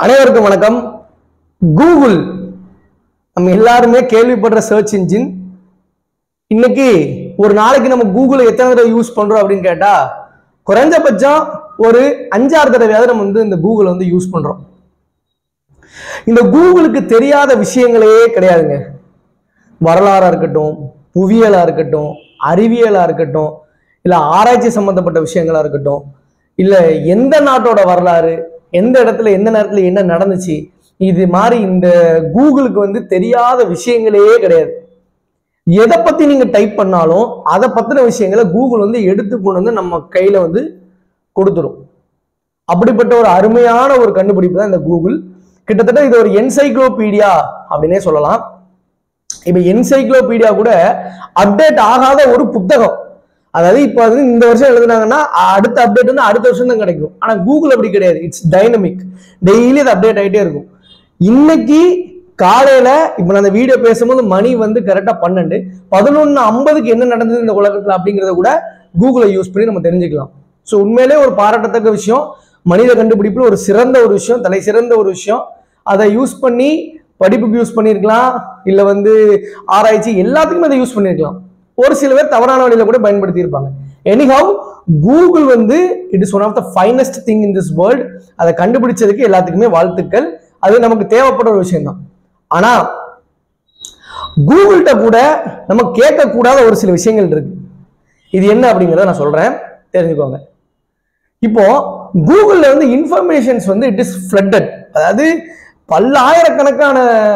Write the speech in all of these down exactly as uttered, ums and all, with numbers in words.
அனைவருக்கும் வணக்கம். கூகுள் நம்ம எல்லாருமே கேள்விப்படுற சர்ச் இன்ஜின். இன்னைக்கு ஒரு நாளைக்கு நம்ம கூகுளை எத்தனை தடவை யூஸ் பண்றோம் அப்படின்னு கேட்டா குறைஞ்சபட்சம் ஒரு அஞ்சாறு தடவையாவது நம்ம வந்து இந்த கூகுளை வந்து யூஸ் பண்றோம். இந்த கூகுளுக்கு தெரியாத விஷயங்களே கிடையாதுங்க. வரலாறா இருக்கட்டும், புவியியலா இருக்கட்டும், அறிவியலா இருக்கட்டும், இல்ல ஆராய்ச்சி சம்பந்தப்பட்ட விஷயங்களா இருக்கட்டும், இல்ல எந்த நாட்டோட வரலாறு, எந்த இடத்துல எந்த நேரத்துல என்ன நடந்துச்சு, இது மாதிரி இந்த கூகுளுக்கு வந்து தெரியாத விஷயங்களே கிடையாது. எதை பத்தி நீங்க டைப் பண்ணாலும் அதை பத்தின விஷயங்களை கூகுள் வந்து எடுத்து கொண்டு வந்து நம்ம கையில வந்து கொடுத்துரும். அப்படிப்பட்ட ஒரு அருமையான ஒரு கண்டுபிடிப்பு தான் இந்த கூகுள். கிட்டத்தட்ட இது ஒரு என்சைக்ளோபீடியா அப்படின்னே சொல்லலாம். இப்ப என்சைக்ளோபீடியா கூட அப்டேட் ஆகாத ஒரு புத்தகம். அதாவது இப்ப வந்து இந்த வருஷம் எழுதுனாங்கன்னா அடுத்த அப்டேட் வந்து அடுத்த வருஷம் தான் கிடைக்கும். ஆனா கூகுள் அப்படி கிடையாது. It's dynamic. டெய்லி அது அப்டேட் ஆகிட்டே இருக்கும். இன்னைக்கு காலையில இப்ப நான் அந்த வீடியோ பேசும்போது மணி வந்து கரெக்டா பன்னெண்டு பதினொன்னு ஐம்பதுக்கு என்ன நடந்தது இந்த உலகத்துல அப்படிங்கறத கூட கூகுளை யூஸ் பண்ணி நம்ம தெரிஞ்சுக்கலாம். ஸோ உண்மையிலே ஒரு பாராட்டத்தக்க விஷயம். மனித கண்டுபிடிப்புல ஒரு சிறந்த ஒரு விஷயம், தலை சிறந்த ஒரு விஷயம். அதை யூஸ் பண்ணி படிப்புக்கு யூஸ் பண்ணியிருக்கலாம், இல்ல வந்து ஆராய்ச்சி எல்லாத்துக்குமே அதை யூஸ் பண்ணியிருக்கலாம். ஒரு சில பேர் தவறான வழியில கூட பயன்படுத்தி இருப்பாங்க. எனிஹவ் கூகுள் வந்து it is one of the finest thing in this world. அதை கண்டுபிடிச்சதுக்கு எல்லாத்துக்குமே வாழ்த்துக்கள். அது நமக்கு தேவைப்படுற ஒரு விஷயம் தான். ஆனா கூகுள்கிட்ட கூட நம்ம கேட்கக்கூடாத ஒரு சில விஷயங்கள் இருக்கு. இது என்ன அப்படிங்கிறத நான் சொல்றேன், தெரிஞ்சுக்கோங்க. இப்போ கூகுள்ல வந்து இன்ஃபர்மேஷன்ஸ் வந்து இட் இஸ் ஃப்ளட்டட். அதாவது பல்லாயிரக்கணக்கான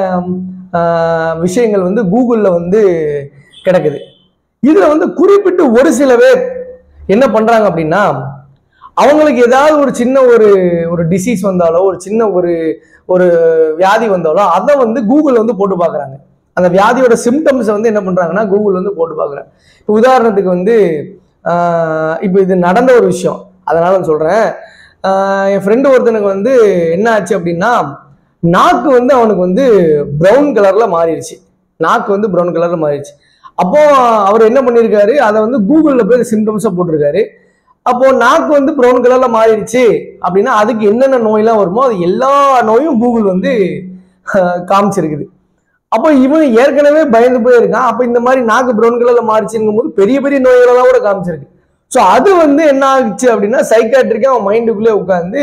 விஷயங்கள் வந்து கூகுள்ல வந்து கிடக்குது. இதுல வந்து குறிப்பிட்டு ஒரு சில பேர் என்ன பண்றாங்க அப்படின்னா, அவங்களுக்கு ஏதாவது ஒரு சின்ன ஒரு ஒரு டிசீஸ் வந்தாலோ, ஒரு சின்ன ஒரு ஒரு வியாதி வந்தாலோ அதை வந்து கூகுள் வந்து போட்டு பார்க்குறாங்க. அந்த வியாதியோட சிம்டம்ஸை வந்து என்ன பண்றாங்கன்னா கூகுள் வந்து போட்டு பார்க்குறாங்க. இப்போ உதாரணத்துக்கு வந்து இப்போ இது நடந்த ஒரு விஷயம், அதனால நான் சொல்றேன். என் ஃப்ரெண்டு ஒருத்தனுக்கு வந்து என்ன ஆச்சு அப்படின்னா, நாக்கு வந்து அவனுக்கு வந்து ப்ரௌன் கலர்ல மாறிடுச்சு. நாக்கு வந்து ப்ரௌன் கலர்ல மாறிடுச்சு. அப்போ அவர் என்ன பண்ணியிருக்காரு, அதை வந்து கூகுள்ல போய் சிம்டம்ஸை போட்டிருக்காரு. அப்போ நாக்கு வந்து ப்ரௌன் கலர்ல மாறிடுச்சு அப்படின்னா அதுக்கு என்னென்ன நோயெல்லாம் வருமோ அது எல்லா நோயும் கூகுள் வந்து காமிச்சிருக்குது. அப்போ இவன் ஏற்கனவே பயந்து போயிருக்கான். அப்போ இந்த மாதிரி நாக்கு ப்ரௌன் கலர்ல மாறிச்சுங்கும் போது பெரிய பெரிய நோய்களெல்லாம் கூட காமிச்சிருக்கு. ஸோ அது வந்து என்ன ஆச்சு அப்படின்னா சைக்காட்ரிக்கா அவன் மைண்டுக்குள்ளே உட்காந்து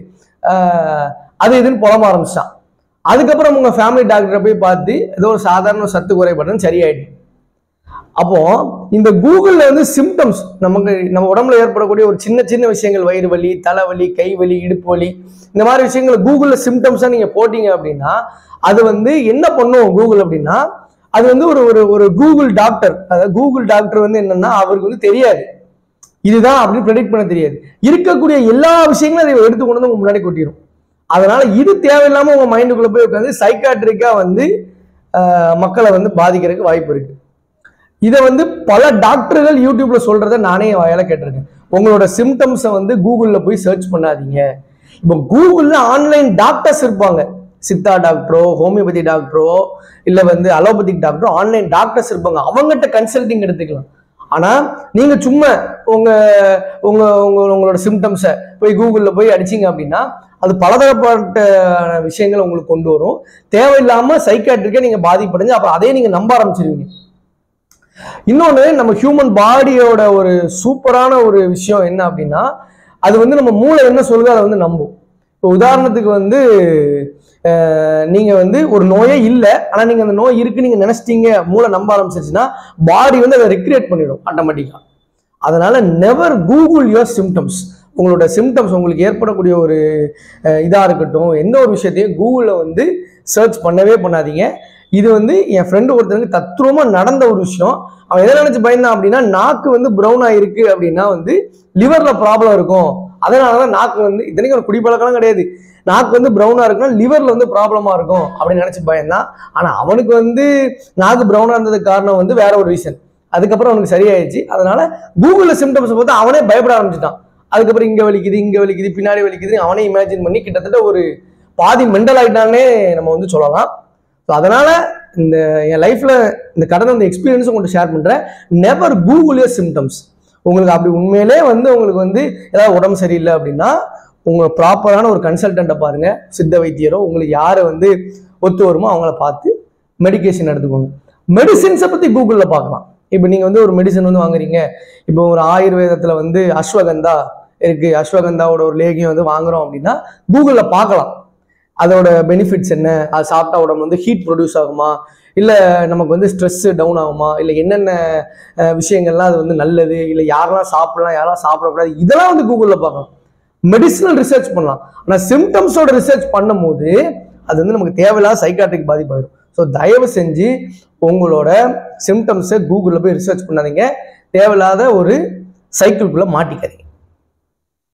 அது இதுன்னு புலம்ப ஆரம்பிச்சிட்டான். அதுக்கப்புறம் உங்க ஃபேமிலி டாக்டரை போய் பார்த்து ஏதோ ஒரு சாதாரண சத்து குறைபாடுன்னு சரியாயிடுச்சு. அப்போ இந்த கூகுள்ல வந்து சிம்டம்ஸ் நமக்கு நம்ம உடம்புல ஏற்படக்கூடிய ஒரு சின்ன சின்ன விஷயங்கள், வயிறு வலி, தலைவலி, கை வலி, இடுப்பு வலி, இந்த மாதிரி விஷயங்களை கூகுள்ல சிம்டம்ஸா நீங்க போட்டீங்க அப்படின்னா அது வந்து என்ன பண்ணும் கூகுள் அப்படின்னா, அது வந்து ஒரு ஒரு ஒரு கூகுள் டாக்டர், அதாவது கூகுள் டாக்டர் வந்து என்னன்னா அவருக்கு வந்து தெரியாது இதுதான் அப்படின்னு ப்ரெடிக்ட் பண்ண தெரியாது. இருக்கக்கூடிய எல்லா விஷயங்களும் அதை எடுத்துக்கொண்டு வந்து உங்க முன்னாடி கொட்டிடும். அதனால இது தேவையில்லாம உங்க மைண்டுக்குள்ள போய் உட்காந்து சைக்காட்ரிக்கா வந்து மக்களை வந்து பாதிக்கிறதுக்கு வாய்ப்பு இருக்கு. இதை வந்து பல டாக்டர்கள் யூடியூப்ல சொல்றதை நானே வாயால கேட்டிருக்கேன். உங்களோட சிம்டம்ஸை வந்து கூகுள்ல போய் சர்ச் பண்ணாதீங்க. இப்போ கூகுள்ல ஆன்லைன் டாக்டர்ஸ் இருப்பாங்க. சித்தா டாக்டரோ, ஹோமியோபதி டாக்டரோ, இல்ல வந்து அலோபதிக் டாக்டரோ, ஆன்லைன் டாக்டர்ஸ் இருப்பாங்க. அவங்ககிட்ட கன்சல்டிங் எடுத்துக்கலாம். ஆனா நீங்க சும்மா உங்க உங்க உங்களோட சிம்டம்ஸை போய் கூகுள்ல போய் அடிச்சிங்க அப்படின்னா அது பலதரப்பட்ட விஷயங்களை உங்களுக்கு கொண்டு வரும். தேவையில்லாம சைக்காட்ரிக்கா நீங்க பாதிப்படைஞ்சு அப்புறம் அதே நீங்க நம்ப ஆரம்பிச்சிருவீங்க. இன்னொன்று, நம்ம ஹியூமன் பாடியோட ஒரு சூப்பரான ஒரு விஷயம் என்ன அப்படின்னா, அது வந்து நம்ம மூளை என்ன சொல்லுதோ அதை வந்து நம்பும். இப்போ உதாரணத்துக்கு வந்து நீங்க வந்து ஒரு நோயே இல்லை, ஆனா நீங்க அந்த நோய் இருக்கு நீங்க நினைச்சிட்டீங்க, மூளை நம்ப ஆரம்பிச்சிருச்சுன்னா பாடி வந்து அதை ரிக்ரியேட் பண்ணிடும் ஆட்டோமேட்டிக்கா. அதனால நெவர் கூகுள் யுவர் சிம்டம்ஸ். உங்களோட சிம்டம்ஸ் உங்களுக்கு ஏற்படக்கூடிய ஒரு இதா இருக்கட்டும், எந்த ஒரு விஷயத்தையும் கூகுள்ல வந்து சர்ச் பண்ணவே பண்ணாதீங்க. இது வந்து என் ஃப்ரெண்டு ஒருத்தருக்கு தத்ரூபமா நடந்த ஒரு விஷயம். அவன் எதை நினைச்சு பயந்தான் அப்படின்னா, நாக்கு வந்து ப்ரௌன் ஆயிருக்கு அப்படின்னா வந்து லிவர்ல ப்ராப்ளம் இருக்கும், அதனாலதான் நாக்கு வந்து இத்தனைக்கும் ஒரு குடிப்பழக்கம் கிடையாது, நாக்கு வந்து ப்ரௌனா இருக்குன்னா லிவர்ல வந்து ப்ராப்ளமா இருக்கும் அப்படின்னு நினைச்சு பயந்தான். ஆனா அவனுக்கு வந்து நாக்கு ப்ரௌனா இருந்ததுக்கு காரணம் வந்து வேற ஒரு ரீசன். அதுக்கப்புறம் அவனுக்கு சரியாயிடுச்சு. அதனால கூகுள்ல சிம்டம்ஸ் பார்த்து அவனே பயப்பட ஆரம்பிச்சுட்டான். அதுக்கப்புறம் இங்க வலிக்குது, இங்க வலிக்குது, பின்னாடி வலிக்குது, அவனே இமேஜின் பண்ணி கிட்டத்தட்ட ஒரு பாதி மெண்டல் ஆயிட்டானே நம்ம வந்து சொல்லலாம். அதனால இந்த என் லைஃப்ல இந்த கடந்த அந்த எக்ஸ்பீரியன்ஸ் உங்கள்கிட்ட ஷேர் பண்றேன். Never Google your symptoms. உங்களுக்கு அப்படி உண்மையிலே வந்து உங்களுக்கு வந்து ஏதாவது உடம்பு சரியில்லை அப்படின்னா உங்களை ப்ராப்பரான ஒரு கன்சல்டண்ட்டை பாருங்க, சித்த வைத்தியரோ உங்களுக்கு யாரை வந்து ஒத்து வருமோ அவங்கள பார்த்து மெடிக்கேஷன் எடுத்துக்கோங்க. மெடிசின்ஸை பற்றி கூகுளில் பார்க்கலாம். இப்போ நீங்கள் வந்து ஒரு மெடிசன் வந்து வாங்குறீங்க, இப்போ ஒரு ஆயுர்வேதத்தில் வந்து அஸ்வகந்தா இருக்கு, அஸ்வகந்தாவோட ஒரு லேகியம் வந்து வாங்குறோம் அப்படின்னா கூகுளில் பார்க்கலாம் அதோட பெனிஃபிட்ஸ் என்ன, அது சாப்பிட்டா உடம்பு வந்து ஹீட் ப்ரொடியூஸ் ஆகுமா, இல்லை நமக்கு வந்து ஸ்ட்ரெஸ் டவுன் ஆகுமா, இல்லை என்னென்ன விஷயங்கள்லாம் அது வந்து நல்லது, இல்லை யாரெல்லாம் சாப்பிடலாம் யாரெல்லாம் சாப்பிடக்கூடாது, இதெல்லாம் வந்து கூகுளில் பார்க்கலாம். மெடிசினல் ரிசர்ச் பண்ணலாம். ஆனால் சிம்டம்ஸோட ரிசர்ச் பண்ணும் போது அது வந்து நமக்கு தேவையில்லாத சைக்காட்ரிக் பாதிப்பாயிடும். ஸோ தயவு செஞ்சு உங்களோட சிம்டம்ஸை கூகுளில் போய் ரிசர்ச் பண்ணாதீங்க, தேவையில்லாத ஒரு சைக்கிள்குள்ளே மாட்டிக்காதீங்க.